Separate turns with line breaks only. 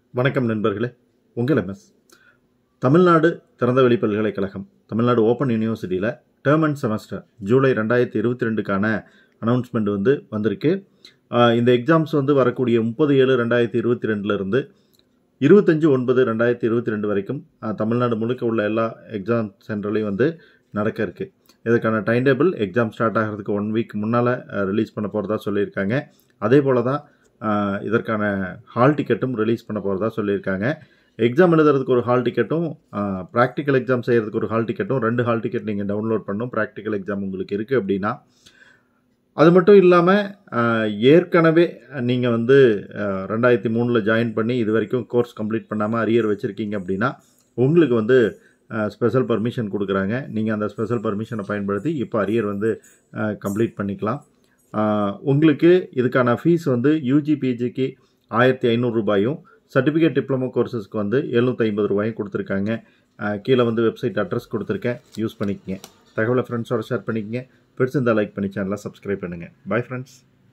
வணக்கம் நண்பர்களே, உங்கள் எம்எஸ். தமிழ்நாடு திறந்தவெளி பல்கலைக்கழகம் தமிழ்நாடு ஓப்பன் யூனிவர்சிட்டியில் டேர்ம் அண்ட் செமஸ்டர் ஜூலை 2022க்கான அனௌன்ஸ்மெண்ட் வந்திருக்கு. இந்த எக்ஸாம்ஸ் வரக்கூடிய 30/7/2022 25/9/2022 வரைக்கும் தமிழ்நாடு முழுக்க உள்ள எல்லா எக்ஸாம் சென்டர்லையும் நடக்க இருக்கு. இதுக்கான டைம் டேபிள் எக்ஸாம் ஸ்டார்ட் ஆகிறதுக்கு 1 வீக் முன்னால் ரிலீஸ் பண்ண போகிறதா சொல்லியிருக்காங்க. அதே போல் தான் இதற்கான ஹால் டிக்கெட்டும் ரிலீஸ் பண்ண போகிறதா சொல்லியிருக்காங்க. எக்ஸாம் எழுதுறதுக்கு ஒரு ஹால் டிக்கெட்டும் ப்ராக்டிக்கல் எக்ஸாம் செய்கிறதுக்கு ஒரு ஹால் டிக்கெட்டும் 2 ஹால் டிக்கெட் நீங்கள் டவுன்லோட் பண்ணணும். ப்ராக்டிக்கல் எக்ஸாம் உங்களுக்கு இருக்குது அப்படின்னா. அது மட்டும் இல்லாமல் ஏற்கனவே நீங்கள் 2003 ஜாயின் பண்ணி இது வரைக்கும் கோர்ஸ் கம்ப்ளீட் பண்ணாமல் அரியர் வச்சுருக்கீங்க அப்படின்னா உங்களுக்கு ஸ்பெஷல் பர்மிஷன் கொடுக்குறாங்க. நீங்கள் அந்த ஸ்பெஷல் பர்மிஷனை பயன்படுத்தி இப்போ அரியர் கம்ப்ளீட் பண்ணிக்கலாம். உங்களுக்கு இதுக்கான ஃபீஸ் யூஜி பிஜிக்கு 1500 ரூபாயும், சர்டிஃபிகேட் டிப்ளமோ கோர்சஸ்க்கு 750 ரூபாயும் கொடுத்துருக்காங்க. கீழே வெப்சைட் அட்ரஸ் கொடுத்துருக்கேன், யூஸ் பண்ணிக்கங்க. தகவலை ஃப்ரெண்ட்ஸோட ஷேர் பண்ணிக்கங்க. பிடிச்சிருந்தால் லைக் பண்ணி சேனலை சப்ஸ்கிரைப் பண்ணுங்கள். Bye friends.